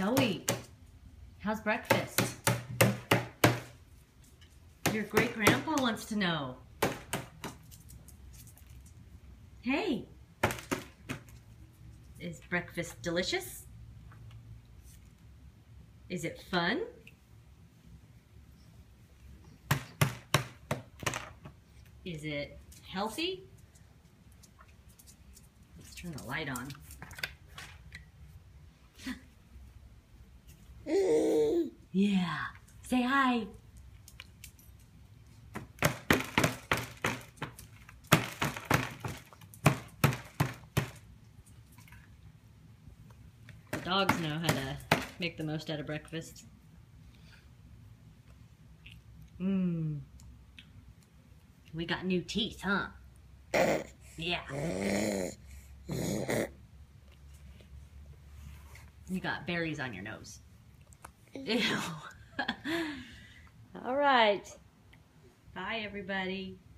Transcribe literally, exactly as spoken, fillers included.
Zoe, how's breakfast? Your great-grandpa wants to know. Hey, is breakfast delicious? Is it fun? Is it healthy? Let's turn the light on. Yeah, say hi. The dogs know how to make the most out of breakfast. Mmm. We got new teeth, huh? Yeah. You got berries on your nose. Ew. All right. Bye, everybody.